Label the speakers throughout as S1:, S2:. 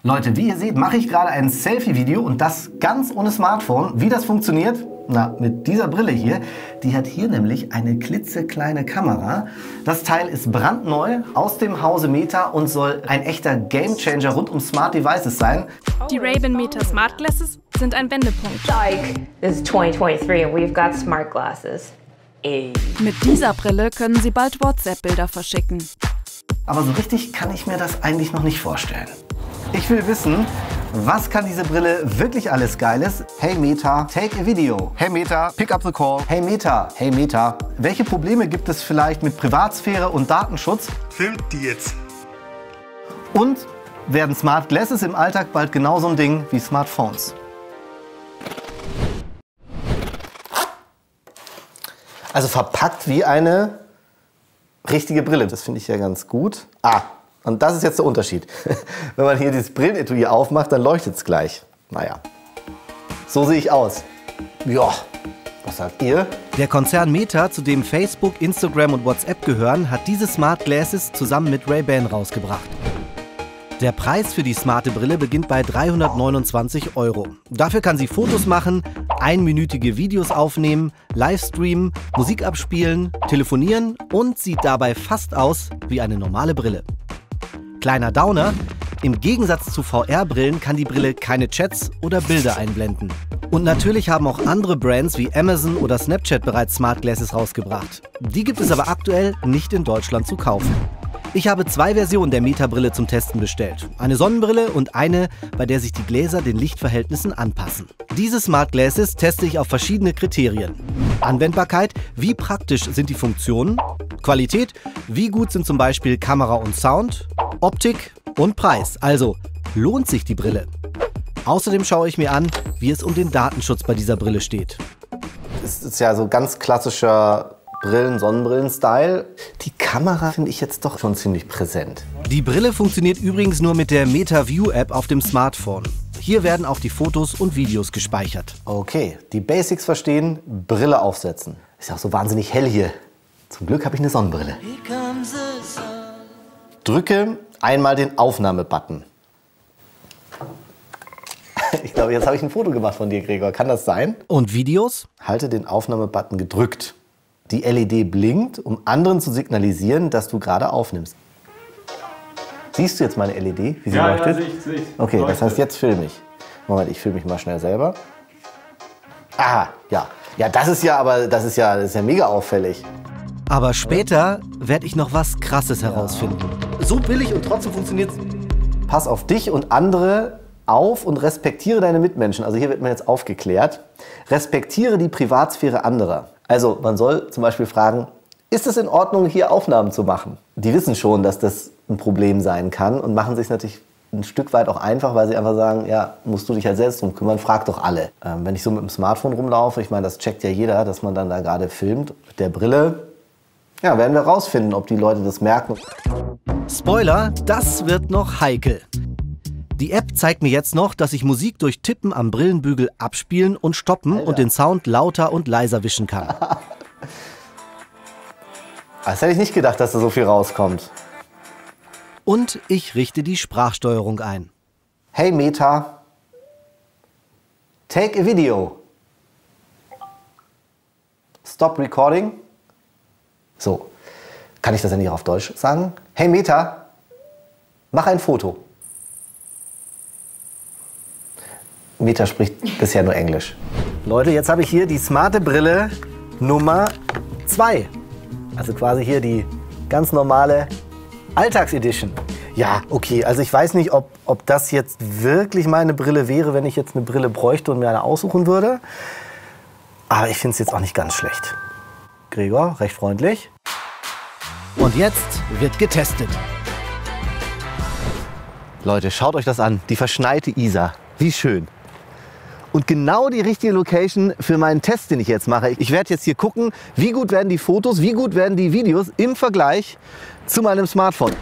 S1: Leute, wie ihr seht, mache ich gerade ein Selfie-Video und das ganz ohne Smartphone. Wie das funktioniert? Na, mit dieser Brille hier. Die hat hier nämlich eine klitzekleine Kamera. Das Teil ist brandneu aus dem Hause Meta und soll ein echter Gamechanger rund um Smart Devices sein.
S2: Die Ray-Ban Meta Smart Glasses sind ein Wendepunkt.
S3: Like, this is 2023 and we've got smart glasses.
S2: Mit dieser Brille können Sie bald WhatsApp-Bilder verschicken.
S1: Aber so richtig kann ich mir das eigentlich noch nicht vorstellen. Ich will wissen, was kann diese Brille wirklich alles Geiles? Hey Meta, take a video. Hey Meta, pick up the call. Hey Meta, welche Probleme gibt es vielleicht mit Privatsphäre und Datenschutz?
S4: Filmt die jetzt.
S1: Und werden Smart Glasses im Alltag bald genauso ein Ding wie Smartphones? Also verpackt wie eine richtige Brille. Das finde ich ja ganz gut. Und das ist jetzt der Unterschied. Wenn man hier dieses Brillenetui aufmacht, dann leuchtet es gleich. Naja, so sehe ich aus. Ja, was sagt ihr?
S5: Der Konzern Meta, zu dem Facebook, Instagram und WhatsApp gehören, hat diese Smart Glasses zusammen mit Ray-Ban rausgebracht. Der Preis für die smarte Brille beginnt bei 329 €. Dafür kann sie Fotos machen, einminütige Videos aufnehmen, Livestreamen, Musik abspielen, telefonieren und sieht dabei fast aus wie eine normale Brille. Kleiner Downer: Im Gegensatz zu VR-Brillen kann die Brille keine Chats oder Bilder einblenden. Und natürlich haben auch andere Brands wie Amazon oder Snapchat bereits Smart Glasses rausgebracht. Die gibt es aber aktuell nicht in Deutschland zu kaufen. Ich habe 2 Versionen der Meta-Brille zum Testen bestellt. Eine Sonnenbrille und eine, bei der sich die Gläser den Lichtverhältnissen anpassen. Diese Smart Glasses teste ich auf verschiedene Kriterien. Anwendbarkeit: Wie praktisch sind die Funktionen? Qualität: Wie gut sind zum Beispiel Kamera und Sound? Optik und Preis. Also, lohnt sich die Brille? Außerdem schaue ich mir an, wie es um den Datenschutz bei dieser Brille steht.
S1: Es ist ja so ganz klassischer Sonnenbrillen-Style. Die Kamera finde ich jetzt doch schon ziemlich präsent.
S5: Die Brille funktioniert übrigens nur mit der Meta View App auf dem Smartphone. Hier werden auch die Fotos und Videos gespeichert.
S1: Okay, die Basics verstehen, Brille aufsetzen. Ist ja auch so wahnsinnig hell hier. Zum Glück habe ich eine Sonnenbrille. Drücke einmal den Aufnahme-Button. Ich glaube, jetzt habe ich ein Foto gemacht von dir, Gregor. Kann das sein?
S5: Und Videos?
S1: Halte den Aufnahme-Button gedrückt. Die LED blinkt, um anderen zu signalisieren, dass du gerade aufnimmst. Siehst du jetzt meine LED, wie sie leuchtet?
S4: Ja, sehe ich.
S1: Okay,
S4: leuchtet.
S1: das heißt, jetzt filme ich. Moment, ich filme mich mal schnell selber. Ah, ja. Ja, das ist ja mega auffällig.
S5: Aber später werde ich noch was Krasses herausfinden. So billig und trotzdem funktioniert's.
S1: Pass auf dich und andere auf und respektiere deine Mitmenschen. Also hier wird man jetzt aufgeklärt. Respektiere die Privatsphäre anderer. Also man soll zum Beispiel fragen, ist es in Ordnung, hier Aufnahmen zu machen? Die wissen schon, dass das ein Problem sein kann und machen sich natürlich ein Stück weit auch einfach, weil sie einfach sagen, ja, musst du dich halt selbst drum kümmern, frag doch alle. Wenn ich so mit dem Smartphone rumlaufe, ich meine, das checkt ja jeder, dass man dann da gerade filmt. Mit der Brille, ja, werden wir rausfinden, ob die Leute das merken.
S5: Spoiler, das wird noch heikel. Die App zeigt mir jetzt noch, dass ich Musik durch Tippen am Brillenbügel abspielen und stoppen und den Sound lauter und leiser wischen kann.
S1: Das hätte ich nicht gedacht, dass da so viel rauskommt.
S5: Und ich richte die Sprachsteuerung ein.
S1: Hey Meta, take a video. Stop recording. So, kann ich das ja nicht auf Deutsch sagen? Hey Meta, mach ein Foto. Meta spricht bisher nur Englisch. Leute, jetzt habe ich hier die smarte Brille Nummer 2. Also quasi hier die ganz normale Alltagsedition. Ja, okay, also ich weiß nicht, ob das jetzt wirklich meine Brille wäre, wenn ich jetzt eine Brille bräuchte und mir eine aussuchen würde. Aber ich finde es jetzt auch nicht ganz schlecht. Gregor, recht freundlich.
S5: Und jetzt wird getestet.
S1: Leute, schaut euch das an. Die verschneite Isar. Wie schön. Und genau die richtige Location für meinen Test, den ich jetzt mache. Ich werde jetzt hier gucken, wie gut werden die Fotos, wie gut werden die Videos im Vergleich zu meinem Smartphone.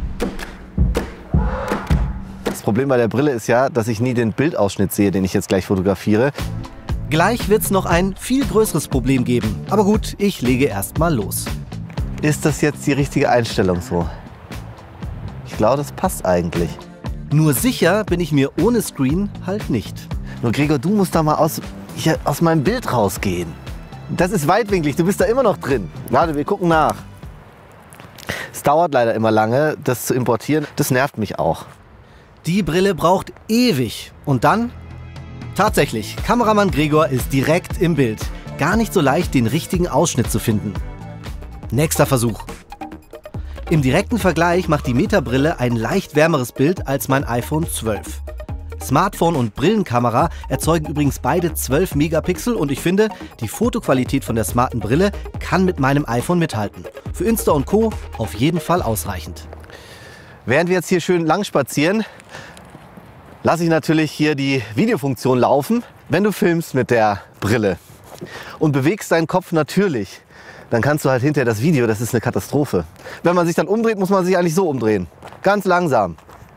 S1: Das Problem bei der Brille ist ja, dass ich nie den Bildausschnitt sehe, den ich jetzt gleich fotografiere.
S5: Gleich wird es noch ein viel größeres Problem geben. Aber gut, ich lege erst mal los.
S1: Ist das jetzt die richtige Einstellung so? Ich glaube, das passt eigentlich.
S5: Nur sicher bin ich mir ohne Screen halt nicht.
S1: Nur Gregor, du musst da mal aus meinem Bild rausgehen. Das ist weitwinklig, du bist da immer noch drin. Warte, wir gucken nach. Es dauert leider immer lange, das zu importieren. Das nervt mich auch.
S5: Die Brille braucht ewig. Und dann? Tatsächlich, Kameramann Gregor ist direkt im Bild. Gar nicht so leicht, den richtigen Ausschnitt zu finden. Nächster Versuch. Im direkten Vergleich macht die Meta-Brille ein leicht wärmeres Bild als mein iPhone 12. Smartphone und Brillenkamera erzeugen übrigens beide 12 Megapixel und ich finde, die Fotoqualität von der smarten Brille kann mit meinem iPhone mithalten. Für Insta und Co. auf jeden Fall ausreichend.
S1: Während wir jetzt hier schön lang spazieren, lasse ich natürlich hier die Videofunktion laufen. Wenn du filmst mit der Brille und bewegst deinen Kopf natürlich, dann kannst du halt hinterher das Video, das ist eine Katastrophe. Wenn man sich dann umdreht, muss man sich eigentlich so umdrehen. Ganz langsam.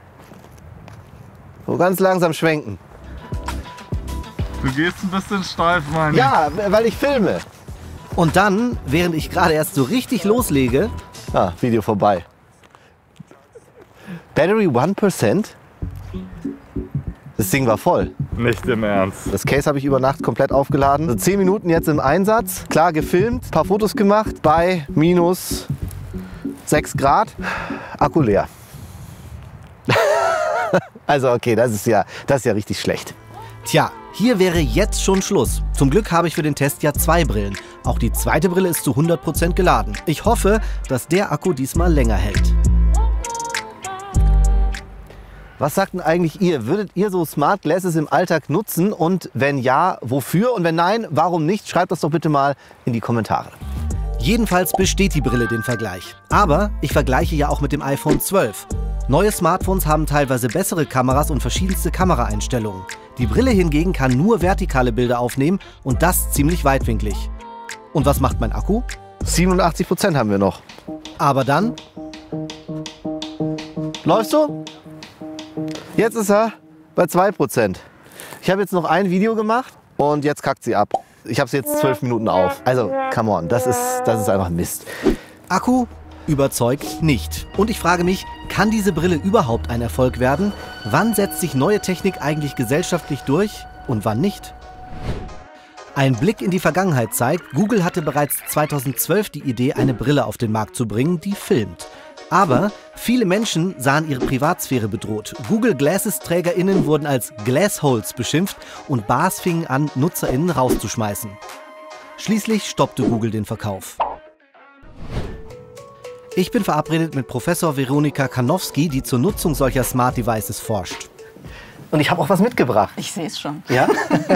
S1: So ganz langsam schwenken.
S4: Du gehst ein bisschen steif, meine ich.
S1: Ja, weil ich filme.
S5: Und dann, während ich gerade erst so richtig loslege,
S1: Video vorbei. Battery 1%? Das Ding war voll.
S4: Nicht im Ernst.
S1: Das Case habe ich über Nacht komplett aufgeladen. Also 10 Minuten jetzt im Einsatz. Klar gefilmt, ein paar Fotos gemacht bei minus 6 Grad. Akku leer. Also okay, das ist ja richtig schlecht.
S5: tja, hier wäre jetzt schon Schluss. Zum Glück habe ich für den Test ja 2 Brillen. Auch die zweite Brille ist zu 100% geladen. Ich hoffe, dass der Akku diesmal länger hält.
S1: Was sagt denn eigentlich ihr? Würdet ihr so Smart Glasses im Alltag nutzen? Und wenn ja, wofür? Und wenn nein, warum nicht? Schreibt das doch bitte mal in die Kommentare.
S5: Jedenfalls besteht die Brille den Vergleich. Aber ich vergleiche ja auch mit dem iPhone 12. Neue Smartphones haben teilweise bessere Kameras und verschiedenste Kameraeinstellungen. Die Brille hingegen kann nur vertikale Bilder aufnehmen und das ziemlich weitwinklig. Und was macht mein Akku?
S1: 87% haben wir noch.
S5: Aber dann,
S1: Läufst du? Jetzt ist er bei 2%. Ich habe jetzt noch ein Video gemacht und jetzt kackt sie ab. Ich habe sie jetzt 12 Minuten auf. Also, come on, das ist einfach Mist.
S5: Akku überzeugt nicht. Und ich frage mich, kann diese Brille überhaupt ein Erfolg werden? Wann setzt sich neue Technik eigentlich gesellschaftlich durch und wann nicht? Ein Blick in die Vergangenheit zeigt, Google hatte bereits 2012 die Idee, eine Brille auf den Markt zu bringen, die filmt. Aber viele Menschen sahen ihre Privatsphäre bedroht. Google Glasses-TrägerInnen wurden als Glassholes beschimpft und Bars fingen an, NutzerInnen rauszuschmeißen. Schließlich stoppte Google den Verkauf. Ich bin verabredet mit Professor Veronika Kanowski, die zur Nutzung solcher Smart Devices forscht.
S1: Und ich habe auch was mitgebracht.
S6: Ich sehe es schon.
S1: Ja?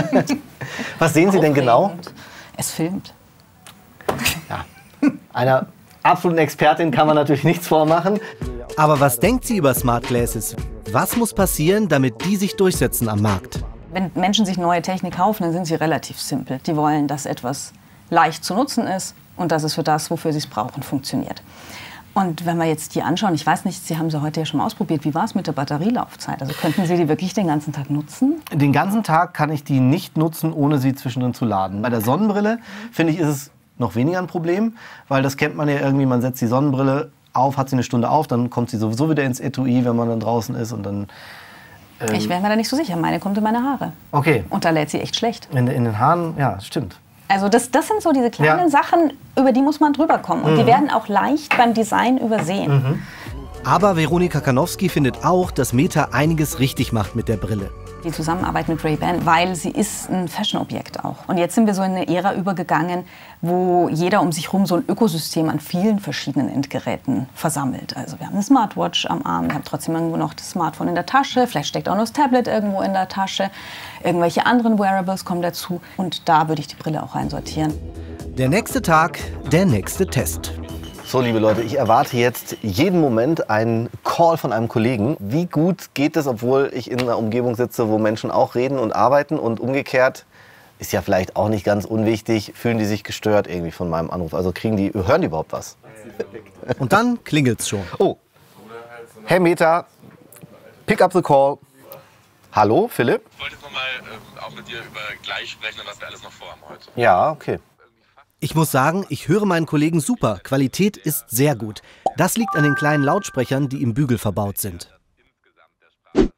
S1: Was sehen Sie denn genau?
S6: Aufregend. Es filmt.
S1: Ja. Einer absoluten Expertin kann man natürlich nichts vormachen.
S5: Aber was denkt sie über Smart Glasses? Was muss passieren, damit die sich durchsetzen am Markt?
S6: Wenn Menschen sich neue Technik kaufen, dann sind sie relativ simpel. Die wollen, dass etwas leicht zu nutzen ist und dass es für das, wofür sie es brauchen, funktioniert. Und wenn wir jetzt die anschauen, ich weiß nicht, Sie haben sie heute ja schon mal ausprobiert, wie war es mit der Batterielaufzeit? Also könnten Sie die wirklich den ganzen Tag nutzen?
S1: Den ganzen Tag kann ich die nicht nutzen, ohne sie zwischendrin zu laden. Bei der Sonnenbrille, finde ich, ist es noch weniger ein Problem, weil das kennt man ja irgendwie, man setzt die Sonnenbrille auf, hat sie eine Stunde auf, dann kommt sie sowieso wieder ins Etui, wenn man dann draußen ist und dann...
S6: Ich wäre mir da nicht so sicher, meine kommt in meine Haare.
S1: Okay.
S6: Und da lädt sie echt schlecht.
S1: In den Haaren, ja, stimmt.
S6: Also das sind so diese kleinen
S1: Ja.
S6: Sachen, über die muss man drüber kommen. Und die werden auch leicht beim Design übersehen.
S5: Aber Veronika Kanowski findet auch, dass Meta einiges richtig macht mit der Brille.
S6: Die Zusammenarbeit mit Ray-Ban, weil sie ist ein Fashion-Objekt auch. Und jetzt sind wir so in eine Ära übergegangen, wo jeder um sich herum so ein Ökosystem an vielen verschiedenen Endgeräten versammelt. Also wir haben eine Smartwatch am Arm, wir haben trotzdem irgendwo noch das Smartphone in der Tasche, vielleicht steckt auch noch das Tablet irgendwo in der Tasche, irgendwelche anderen Wearables kommen dazu und da würde ich die Brille auch reinsortieren.
S5: Der nächste Tag, der nächste Test.
S1: So, liebe Leute, ich erwarte jetzt jeden Moment einen Call von einem Kollegen. Wie gut geht es, obwohl ich in einer Umgebung sitze, wo Menschen auch reden und arbeiten und umgekehrt, ist ja vielleicht auch nicht ganz unwichtig, fühlen die sich gestört irgendwie von meinem Anruf? Also hören die überhaupt was?
S5: Und dann klingelt's schon.
S1: Oh, hey Meta, pick up the call. Hallo, Philipp?
S7: Ich wollte noch mal auch mit dir über gleich sprechen, was wir alles noch vorhaben heute.
S1: Ja, okay.
S5: Ich muss sagen, ich höre meinen Kollegen super. Qualität ist sehr gut. Das liegt an den kleinen Lautsprechern, die im Bügel verbaut sind.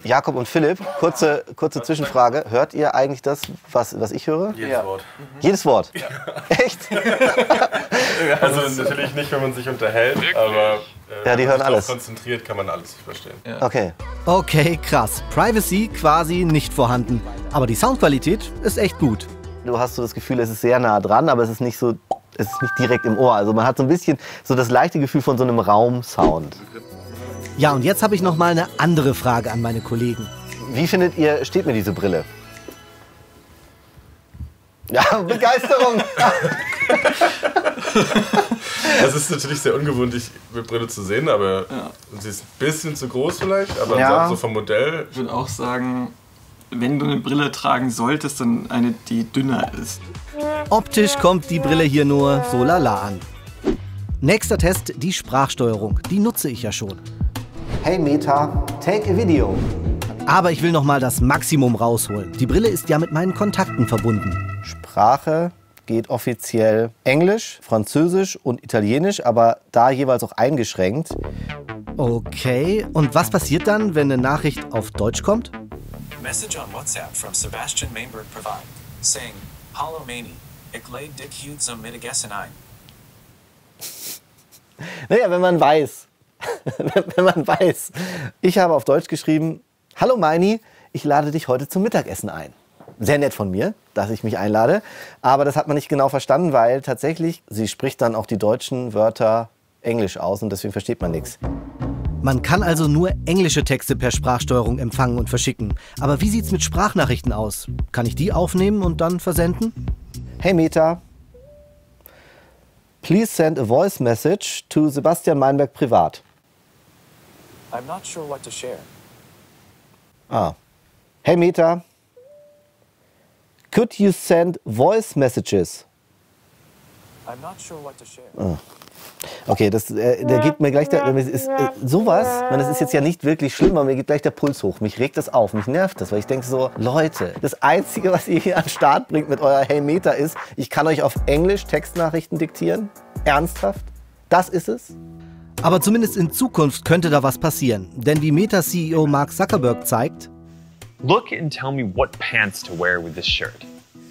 S1: Jakob und Philipp, kurze Zwischenfrage. Hört ihr eigentlich das, was ich höre?
S8: Jedes Wort.
S1: Jedes Wort? Ja. Echt?
S8: Also natürlich nicht, wenn man sich unterhält, aber
S1: ja, die hören alles.
S8: Konzentriert kann man alles verstehen.
S1: Ja. Okay.
S5: Okay, krass. Privacy quasi nicht vorhanden. Aber die Soundqualität ist echt gut.
S1: Du hast so das Gefühl, es ist sehr nah dran, aber es ist nicht direkt im Ohr. Also man hat so ein bisschen so das leichte Gefühl von so einem Raumsound.
S5: Ja, und jetzt habe ich noch mal eine andere Frage an meine Kollegen.
S1: Wie findet ihr, steht mir diese Brille? Ja, Begeisterung!
S8: Es ist natürlich sehr ungewöhnlich, mit Brille zu sehen, aber sie ist ein bisschen zu groß vielleicht, aber
S1: ja.
S8: so vom Modell.
S9: Ich würde auch sagen, wenn du eine Brille tragen solltest, dann eine, die dünner ist.
S5: Optisch kommt die Brille hier nur so lala an. Nächster Test, die Sprachsteuerung. Die nutze ich ja schon.
S1: Hey Meta, take a video.
S5: Aber ich will noch mal das Maximum rausholen. Die Brille ist ja mit meinen Kontakten verbunden.
S1: Sprache geht offiziell Englisch, Französisch und Italienisch, aber da jeweils auch eingeschränkt.
S5: Okay, und was passiert dann, wenn eine Nachricht auf Deutsch kommt?
S10: Message on WhatsApp from Sebastian Mainberg Provide, saying, Hallo Mani, ich leid dich heute zum Mittagessen ein.
S1: Naja, wenn man weiß. Wenn man weiß. Ich habe auf Deutsch geschrieben, Hallo Meini, ich lade dich heute zum Mittagessen ein. Sehr nett von mir, dass ich mich einlade. Aber das hat man nicht genau verstanden, weil tatsächlich, sie spricht dann auch die deutschen Wörter Englisch aus und deswegen versteht man nichts.
S5: Man kann also nur englische Texte per Sprachsteuerung empfangen und verschicken. Aber wie sieht's mit Sprachnachrichten aus? Kann ich die aufnehmen und dann versenden?
S1: Hey Meta, please send a voice message to Sebastian Mainberg privat.
S10: I'm not sure what to share.
S1: Hey Meta, could you send voice messages?
S10: I'm not sure what to share.
S1: Okay, der geht mir gleich sowas, das ist jetzt ja nicht wirklich schlimm, aber mir geht gleich der Puls hoch. Mich regt das auf, mich nervt das, weil ich denke so, Leute, das Einzige, was ihr hier an den Start bringt mit eurer Hey Meta ist, ich kann euch auf Englisch Textnachrichten diktieren. Ernsthaft? Das ist es?
S5: Aber zumindest in Zukunft könnte da was passieren. Denn wie Meta-CEO Mark Zuckerberg zeigt,
S11: Look and tell me what pants to wear with this shirt.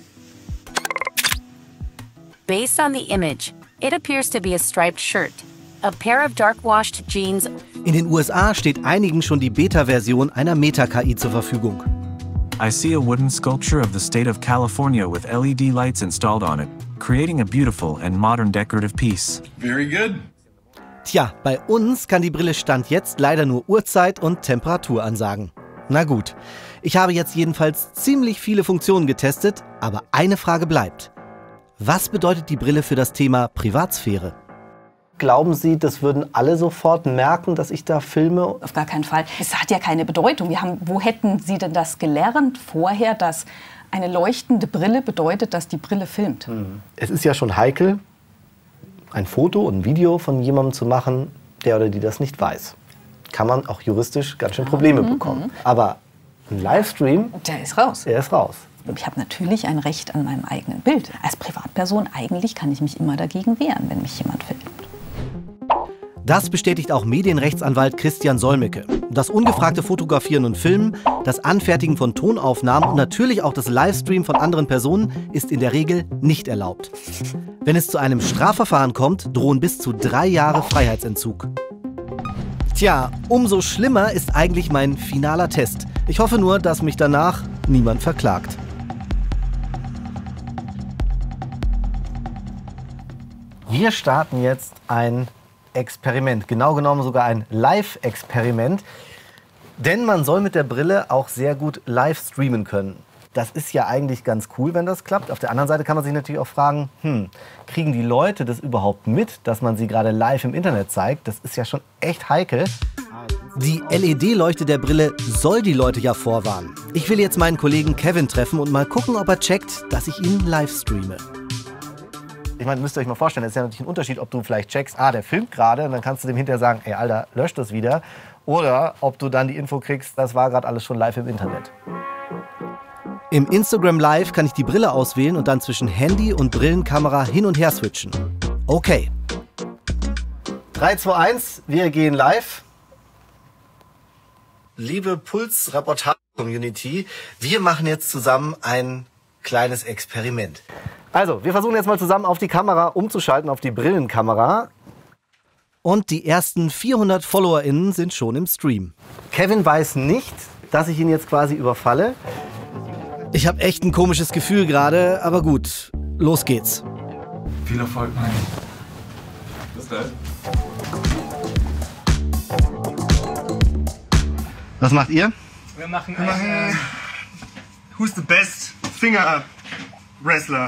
S12: Based on the image, it appears to be a striped shirt. A pair of dark-washed jeans.
S5: In den USA steht einigen schon die Beta-Version einer Meta-KI zur Verfügung.
S10: I see a wooden sculpture of the state of California with LED lights installed on it, creating a beautiful and modern decorative piece.
S4: Very good.
S5: Tja, bei uns kann die Brille Stand jetzt leider nur Uhrzeit und Temperatur ansagen. Na gut, ich habe jetzt jedenfalls ziemlich viele Funktionen getestet, aber eine Frage bleibt. Was bedeutet die Brille für das Thema Privatsphäre?
S1: Glauben Sie, das würden alle sofort merken, dass ich da filme?
S6: Auf gar keinen Fall. Es hat ja keine Bedeutung. Wo hätten Sie denn das gelernt vorher, dass eine leuchtende Brille bedeutet, dass die Brille filmt?
S1: Es ist ja schon heikel, ein Foto und ein Video von jemandem zu machen, der oder die das nicht weiß. Kann man auch juristisch ganz schön Probleme bekommen. Aber ein Livestream,
S6: der ist raus.
S1: Der ist raus.
S6: Ich habe natürlich ein Recht an meinem eigenen Bild. Als Privatperson eigentlich kann ich mich immer dagegen wehren, wenn mich jemand filmt.
S5: Das bestätigt auch Medienrechtsanwalt Christian Solmecke. Das ungefragte Fotografieren und Filmen, das Anfertigen von Tonaufnahmen und natürlich auch das Livestream von anderen Personen ist in der Regel nicht erlaubt. Wenn es zu einem Strafverfahren kommt, drohen bis zu 3 Jahre Freiheitsentzug. Tja, umso schlimmer ist eigentlich mein finaler Test. Ich hoffe nur, dass mich danach niemand verklagt.
S1: Wir starten jetzt ein Experiment, genau genommen sogar ein Live-Experiment. Denn man soll mit der Brille auch sehr gut live streamen können. Das ist ja eigentlich ganz cool, wenn das klappt. Auf der anderen Seite kann man sich natürlich auch fragen, kriegen die Leute das überhaupt mit, dass man sie gerade live im Internet zeigt? Das ist ja schon echt heikel.
S5: Die LED-Leuchte der Brille soll die Leute ja vorwarnen. Ich will jetzt meinen Kollegen Kevin treffen und mal gucken, ob er checkt, dass ich ihn live streame.
S1: Ich meine, müsst ihr euch mal vorstellen, es ist ja natürlich ein Unterschied, ob du vielleicht checkst, der filmt gerade und dann kannst du dem hinterher sagen, ey Alter, lösch das wieder. Oder ob du dann die Info kriegst, das war gerade alles schon live im Internet.
S5: Im Instagram Live kann ich die Brille auswählen und dann zwischen Handy und Brillenkamera hin und her switchen. Okay.
S1: 3, 2, 1, wir gehen live.
S5: Liebe Puls-Reportage-Community, wir machen jetzt zusammen ein kleines Experiment.
S1: Also, wir versuchen jetzt mal zusammen auf die Kamera umzuschalten, auf die Brillenkamera.
S5: Und die ersten 400 FollowerInnen sind schon im Stream.
S1: Kevin weiß nicht, dass ich ihn jetzt quasi überfalle.
S5: Ich habe echt ein komisches Gefühl gerade, aber gut, los geht's.
S8: Viel Erfolg, Mann. Bis dann.
S1: Was macht ihr?
S13: Wir machen Who's the best Finger-Up Wrestler.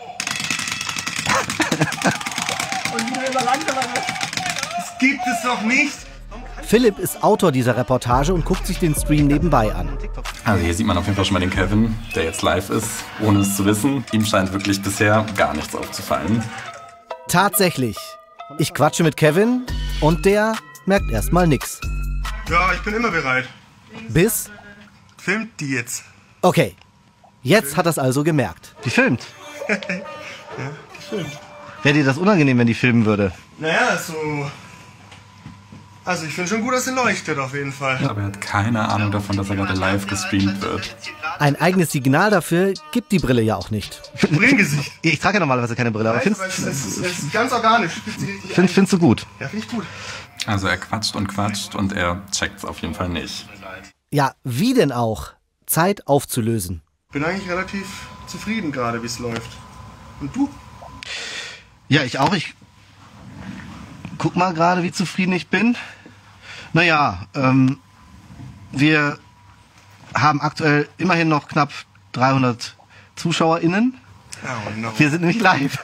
S13: Und wieder immer langsamer. Das gibt es doch nicht.
S5: Philipp ist Autor dieser Reportage und guckt sich den Stream nebenbei an.
S14: Also hier sieht man auf jeden Fall schon mal den Kevin, der jetzt live ist, ohne es zu wissen. Ihm scheint wirklich bisher gar nichts aufzufallen.
S5: Tatsächlich. Ich quatsche mit Kevin und der merkt erstmal nichts.
S13: Ja, ich bin immer bereit.
S5: Bis?
S13: Filmt die jetzt.
S5: Okay, jetzt hat er es also gemerkt.
S1: Die filmt?
S13: Ja, gefilmt.
S1: Wäre dir das unangenehm, wenn die filmen würde?
S13: Naja, so... Also ich finde schon gut, dass sie leuchtet auf jeden Fall.
S14: Aber er hat keine Ahnung davon, dass er gerade live gestreamt wird.
S5: Ein eigenes Signal dafür gibt die Brille ja auch nicht.
S13: Brillengesicht.
S1: Ich trage ja normalerweise keine Brille, aber
S13: es ist ganz organisch.
S1: Findest du gut?
S13: Ja, finde ich gut.
S14: Also er quatscht und er checkt's auf jeden Fall nicht.
S5: Ja, wie denn auch? Zeit aufzulösen.
S13: Bin eigentlich relativ zufrieden gerade, wie es läuft. Und du?
S1: Ja, ich auch. Ich guck mal gerade, wie zufrieden ich bin. Naja, wir haben aktuell immerhin noch knapp 300 ZuschauerInnen.
S13: Oh no.
S1: Wir sind nämlich live.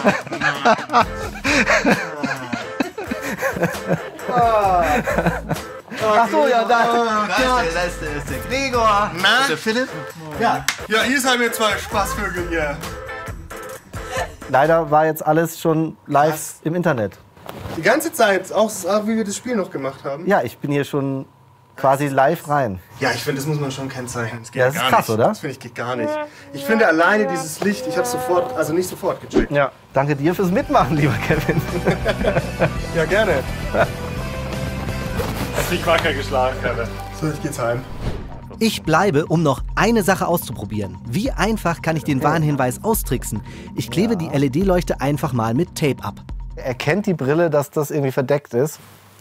S1: Ach so, ja, da ist der Gregor.
S13: Na?
S1: Der Philipp.
S13: Ja, ihr seid mir zwei Spaßvögel hier.
S1: Leider war jetzt alles schon live im Internet.
S13: Die ganze Zeit, auch wie wir das Spiel noch gemacht haben?
S1: Ja, ich bin hier schon quasi live rein.
S13: Ja, ich finde, das muss man schon kennzeichnen. Das geht
S1: Ja, das ist
S13: gar
S1: krass,
S13: nicht.
S1: oder?
S13: Das finde ich geht gar nicht. Ich finde alleine dieses Licht, ich habe sofort, also nicht sofort gecheckt.
S1: Ja, danke dir fürs Mitmachen, lieber Kevin.
S13: Ja, gerne.
S4: Hast dich wacker geschlagen, Kevin.
S13: So, ich geht's heim.
S5: Ich bleibe, um noch eine Sache auszuprobieren. Wie einfach kann ich den Warnhinweis austricksen? Ich klebe die LED-Leuchte einfach mal mit Tape ab.
S1: Erkennt die Brille, dass das irgendwie verdeckt ist?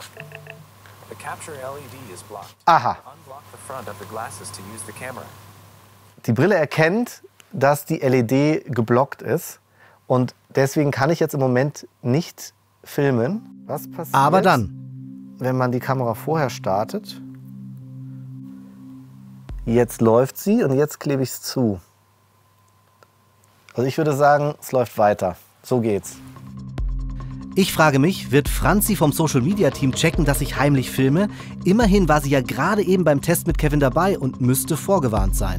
S1: Aha. Die Brille erkennt, dass die LED geblockt ist und deswegen kann ich jetzt im Moment nicht filmen. Was passiert,
S5: Aber dann,
S1: wenn man die Kamera vorher startet? Jetzt läuft sie und jetzt klebe ich es zu. Also ich würde sagen, es läuft weiter. So geht's.
S5: ich frage mich, wird Franzi vom Social-Media-Team checken, dass ich heimlich filme? Immerhin war sie ja gerade eben beim Test mit Kevin dabei und müsste vorgewarnt sein.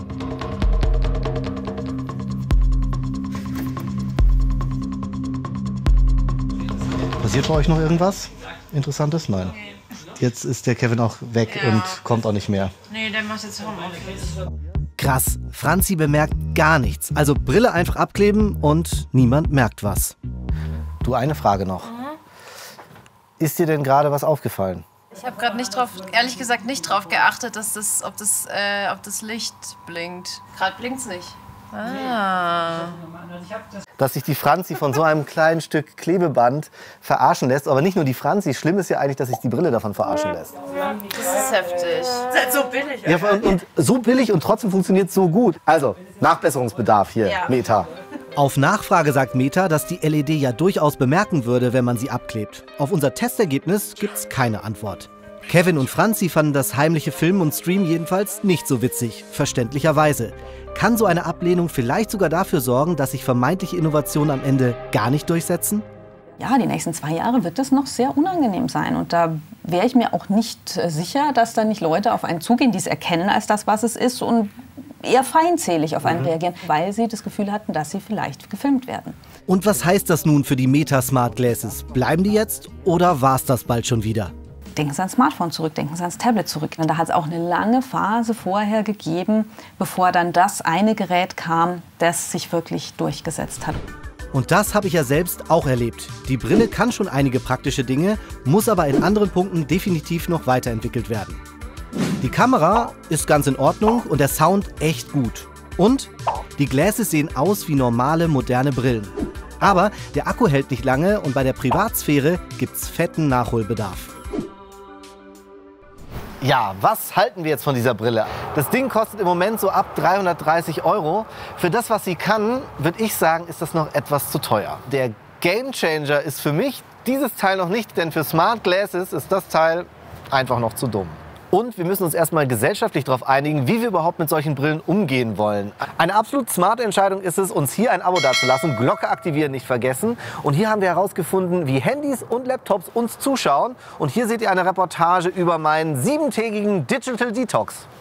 S1: Passiert bei euch noch irgendwas Interessantes? Nein. Jetzt ist der Kevin auch weg und kommt auch nicht mehr.
S3: Nee, der macht jetzt Homeoffice.
S5: Krass, Franzi bemerkt gar nichts. Also Brille einfach abkleben und niemand merkt was.
S1: Du, eine Frage noch. Ist dir denn gerade was aufgefallen?
S15: Ich habe gerade nicht drauf, ehrlich gesagt nicht drauf geachtet, dass ob das Licht blinkt. Gerade blinkt's nicht. Ah.
S1: Dass sich die Franzi von so einem kleinen Stück Klebeband verarschen lässt. Aber nicht nur die Franzi, schlimm ist ja eigentlich, dass sich die Brille davon verarschen lässt.
S15: Das ist heftig. Das ist halt so billig.
S1: Ja, und so billig und trotzdem funktioniert es so gut. Also, Nachbesserungsbedarf hier,
S15: Ja.
S1: Meta.
S5: Auf Nachfrage sagt Meta, dass die LED ja durchaus bemerken würde, wenn man sie abklebt. Auf unser Testergebnis gibt's keine Antwort. Kevin und Franzi fanden das heimliche Filmen und Streamen jedenfalls nicht so witzig, verständlicherweise. Kann so eine Ablehnung vielleicht sogar dafür sorgen, dass sich vermeintliche Innovationen am Ende gar nicht durchsetzen?
S6: Ja, die nächsten 2 Jahre wird das noch sehr unangenehm sein. Und da wäre ich mir auch nicht sicher, dass da nicht Leute auf einen zugehen, die es erkennen als das, was es ist und eher feindselig auf einen reagieren, weil sie das Gefühl hatten, dass sie vielleicht gefilmt werden.
S5: Und was heißt das nun für die Meta Smart Glasses? Bleiben die jetzt oder war's das bald schon wieder?
S6: Denken Sie ans Smartphone zurück, denken Sie ans Tablet zurück. Und da hat es auch eine lange Phase vorher gegeben, bevor dann das eine Gerät kam, das sich wirklich durchgesetzt hat.
S5: Und das habe ich ja selbst auch erlebt. Die Brille kann schon einige praktische Dinge, muss aber in anderen Punkten definitiv noch weiterentwickelt werden. Die Kamera ist ganz in Ordnung und der Sound echt gut. Und die Glasses sehen aus wie normale, moderne Brillen. Aber der Akku hält nicht lange und bei der Privatsphäre gibt's fetten Nachholbedarf.
S1: Ja, was halten wir jetzt von dieser Brille? Das Ding kostet im Moment so ab 330 €. Für das, was sie kann, würde ich sagen, ist das noch etwas zu teuer. Der Gamechanger ist für mich dieses Teil noch nicht, denn für Smart Glasses ist das Teil einfach noch zu dumm. Und wir müssen uns erstmal gesellschaftlich darauf einigen, wie wir überhaupt mit solchen Brillen umgehen wollen. Eine absolut smarte Entscheidung ist es, uns hier ein Abo dazulassen, Glocke aktivieren nicht vergessen. Und hier haben wir herausgefunden, wie Handys und Laptops uns zuschauen. Und hier seht ihr eine Reportage über meinen 7-tägigen Digital Detox.